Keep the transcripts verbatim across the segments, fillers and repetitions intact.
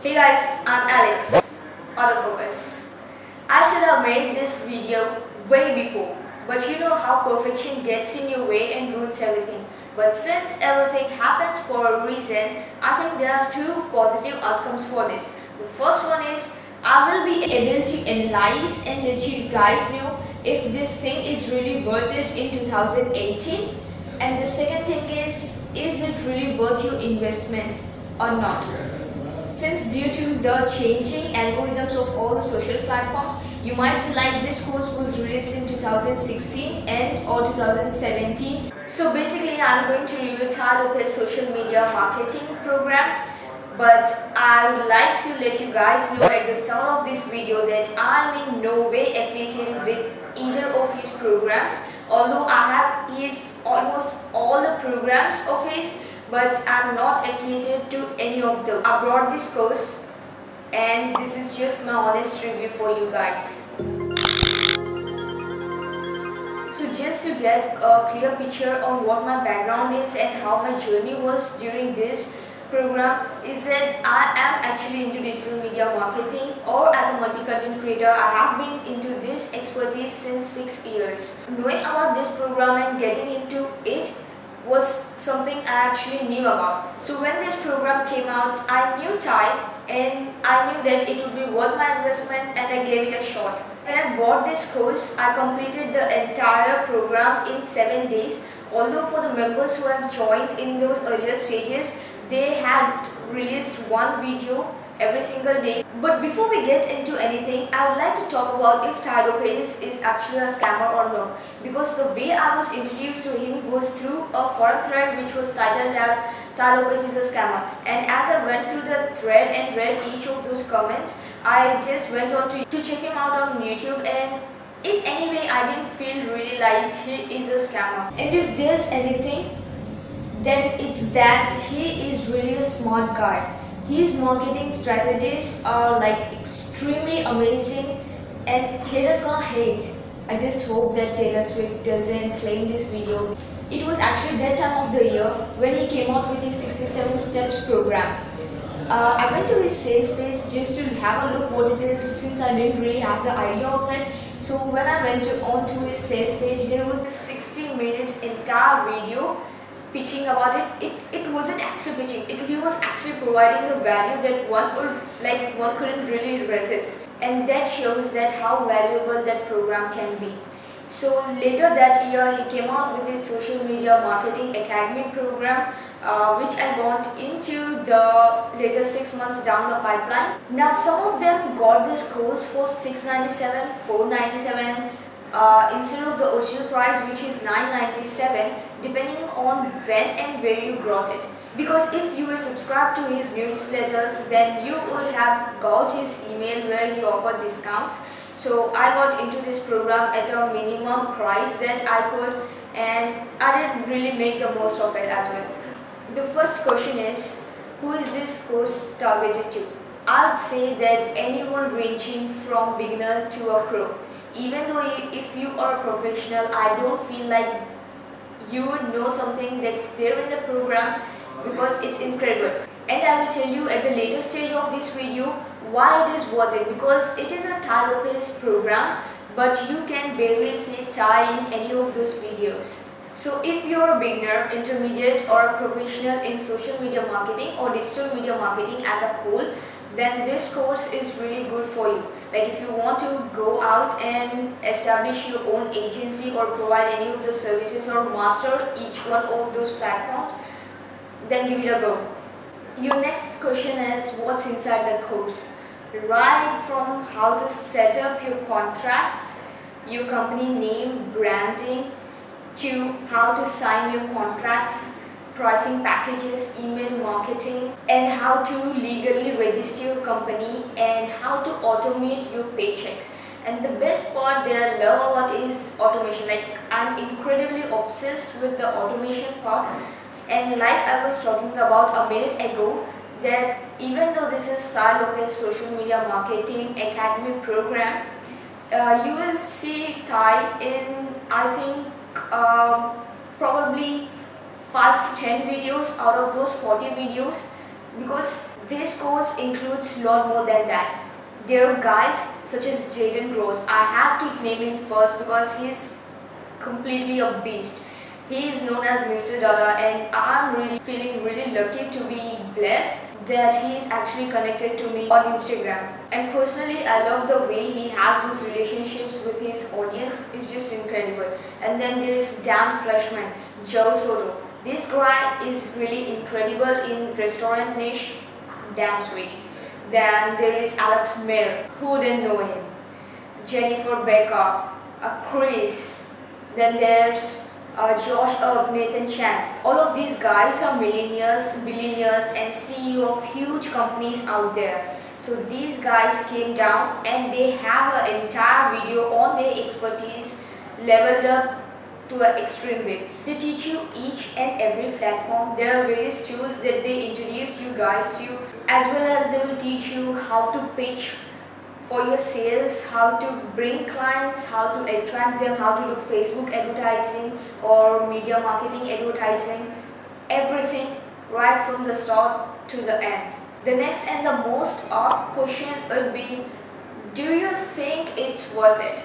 Hey guys, I'm Alex, Autofocus. I should have made this video way before, but you know how perfection gets in your way and ruins everything. But since everything happens for a reason, I think there are two positive outcomes for this. The first one is I will be able to analyze and let you guys know if this thing is really worth it in two thousand eighteen. And the second thing is, is it really worth your investment or not? Since due to the changing algorithms of all the social platforms, you might be like this course was released in two thousand sixteen and or two thousand seventeen. So basically I'm going to review Tai Lopez social media marketing program, but I would like to let you guys know at the start of this video that I'm in no way affiliated with either of his programs, although I have his almost all the programs of his, but I'm not affiliated to any of them. I brought this course and this is just my honest review for you guys. So just to get a clear picture on what my background is and how my journey was during this program is that I am actually into digital media marketing, or as a multi-content creator I have been into this expertise since six years. Knowing about this program and getting into it was something I actually knew about. So when this program came out, I knew Tai and I knew that it would be worth my investment, and I gave it a shot. When I bought this course, I completed the entire program in seven days. Although for the members who have joined in those earlier stages, they had released one video every single day. But before we get into anything, I would like to talk about if Tai Lopez is actually a scammer or not. Because the way I was introduced to him was through a forum thread which was titled as Tai Lopez is a scammer. And as I went through the thread and read each of those comments, I just went on to, to check him out on YouTube, and in any way I didn't feel really like he is a scammer. And if there's anything, then it's that he is really a smart guy. His marketing strategies are like extremely amazing, and haters gonna hate. I just hope that Taylor Swift doesn't claim this video. It was actually that time of the year when he came out with his sixty-seven steps program. Uh, I went to his sales page just to have a look what it is, since I didn't really have the idea of it. So when I went to, on to his sales page, there was a sixty minutes entire video pitching about it. It it wasn't actually pitching. It, he was actually providing the value that one would like one couldn't really resist, and that shows that how valuable that program can be. So later that year, he came out with his social media marketing academy program, uh, which I got into the later six months down the pipeline. Now some of them got this course for six ninety-seven, four ninety-seven. Uh, instead of the original price, which is nine ninety-seven, depending on when and where you got it. Because if you were subscribed to his newsletters, then you would have got his email where he offered discounts. So I got into this program at a minimum price that I could, and I didn't really make the most of it as well. The first question is, who is this course targeted to? I would say that anyone ranging from beginner to a pro. Even though you, if you are a professional, I don't feel like you would know something that's there in the program, because it's incredible. And I will tell you at the later stage of this video why it is worth it, because it is a Tai Lopez program, but you can barely see Tai in any of those videos. So if you're a beginner, intermediate, or a professional in social media marketing or digital media marketing as a whole, then this course is really good for you. Like if you want to go out and establish your own agency or provide any of those services or master each one of those platforms, then give it a go. Your next question is, what's inside the course? Right from how to set up your contracts, your company name, branding, to how to sign your contracts, pricing packages, email marketing, and how to legally register your company, and how to automate your paychecks. And the best part that I love about is automation. Like I'm incredibly obsessed with the automation part. And like I was talking about a minute ago, that even though this is Tai Lopez social media marketing academy program, uh, you will see Tai in, I think, uh, probably five to ten videos out of those forty videos. because this course includes a lot more than that. There are guys such as Jaden Gross. I have to name him first because he's completely a beast. He is known as Mister Dada, and I'm really feeling really lucky to be blessed that he is actually connected to me on Instagram. And personally, I love the way he has those relationships with his audience. It's just incredible. And then there is Dan Fleshman, Joe Soto. This guy is really incredible in restaurant niche, damn sweet. Then there is Alex Mayer, who didn't know him? Jennifer Becker, uh, Chris. Then there's uh, Josh Erb, Nathan Chan. All of these guys are millionaires, billionaires, and C E O of huge companies out there. So these guys came down and they have an entire video on their expertise leveled up to an extreme bits. They teach you each and every platform. There are various tools that they introduce you guys to, as well as they will teach you how to pitch for your sales, how to bring clients, how to attract them, how to do Facebook advertising or media marketing advertising, everything right from the start to the end. The next and the most asked question would be, do you think it's worth it?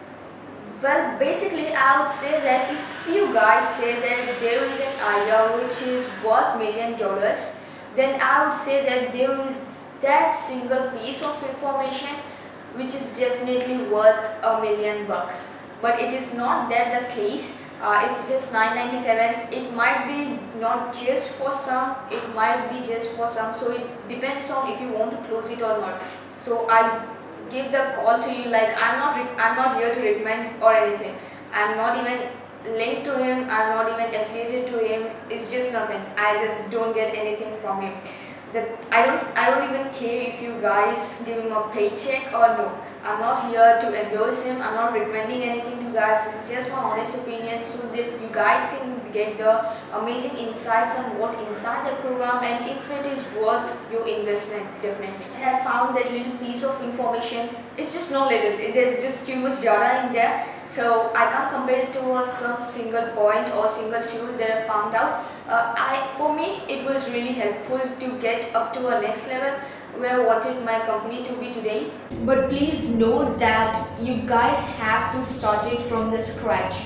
Well, basically I would say that if you guys say that there is an idea which is worth million dollars, then I would say that there is that single piece of information which is definitely worth a million bucks. But it is not that the case. Uh, it's just nine ninety-seven. It might be not just for some, it might be just for some. So it depends on if you want to close it or not. So I give the call to you, like I'm not I'm not here to recommend or anything. I'm not even linked to him. I'm not even affiliated to him. It's just nothing. I just don't get anything from him. That I don't I don't even care if you guys give him a paycheck or no. I'm not here to endorse him. I'm not recommending anything to you guys. It's just my honest opinion so that you guys can get the amazing insights on what inside the program and if it is worth your investment, definitely. And I found that little piece of information. It's just not little. There's just too much data in there. So I can't compare it to a some single point or single tool that I found out. Uh, I, for me, it was really helpful to get up to a next level where I wanted my company to be today. But please note that you guys have to start it from the scratch.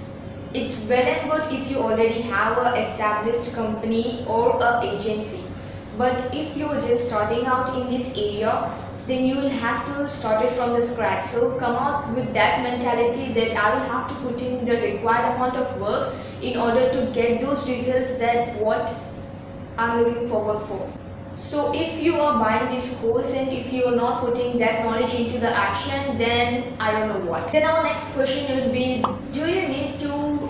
It's well and good if you already have an established company or an agency. But if you're just starting out in this area, then you will have to start it from the scratch. So come out with that mentality that I will have to put in the required amount of work in order to get those results that what I'm looking forward for. So if you are buying this course and if you are not putting that knowledge into the action, then I don't know what. Then our next question would be, do you need to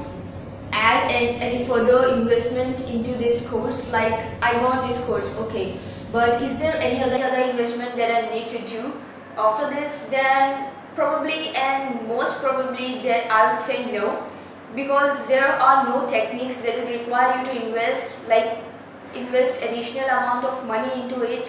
add any further investment into this course? Like, I got this course, okay, but is there any other, other investment that I need to do after this? Then probably and most probably that I would say no, because there are no techniques that would require you to invest like invest additional amount of money into it.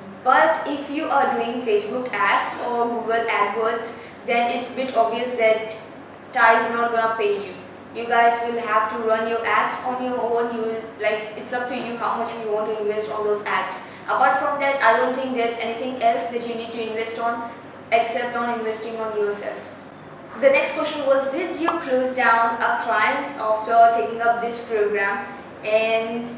But if you are doing Facebook ads or Google AdWords, then it's a bit obvious that Tai is not gonna pay you. You guys will have to run your ads on your own. You will, like, it's up to you how much you want to invest on those ads. Apart from that, I don't think there's anything else that you need to invest on except on investing on yourself. The next question was, did you close down a client after taking up this program, and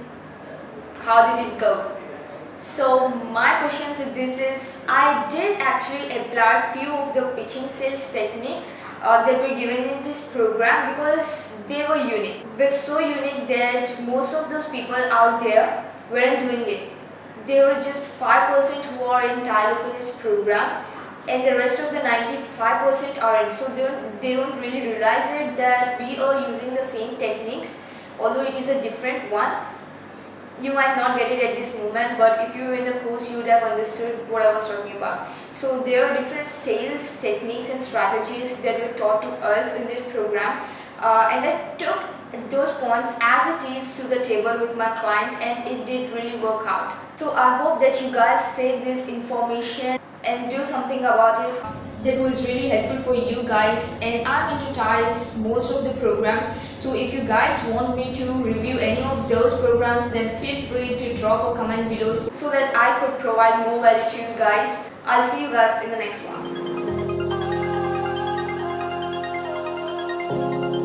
how did it go? So my question to this is, I did actually apply a few of the pitching sales technique uh, that were given in this program because they were unique. They were so unique that most of those people out there weren't doing it. They were just five percent who are in Tai Lopez program, and the rest of the ninety-five percent aren't. So they don't, they don't really realize it that we are using the same techniques, although it is a different one. You might not get it at this moment, but if you were in the course, you would have understood what I was talking about. So there are different sales techniques and strategies that were taught to us in this program, uh, and I took those points as it is to the table with my client, and it did really work out. So I hope that you guys take this information and do something about it. That was really helpful for you guys, and I've introduced most of the programs. So if you guys want me to review any of those programs, then feel free to drop a comment below so that I could provide more value to you guys. I'll see you guys in the next one.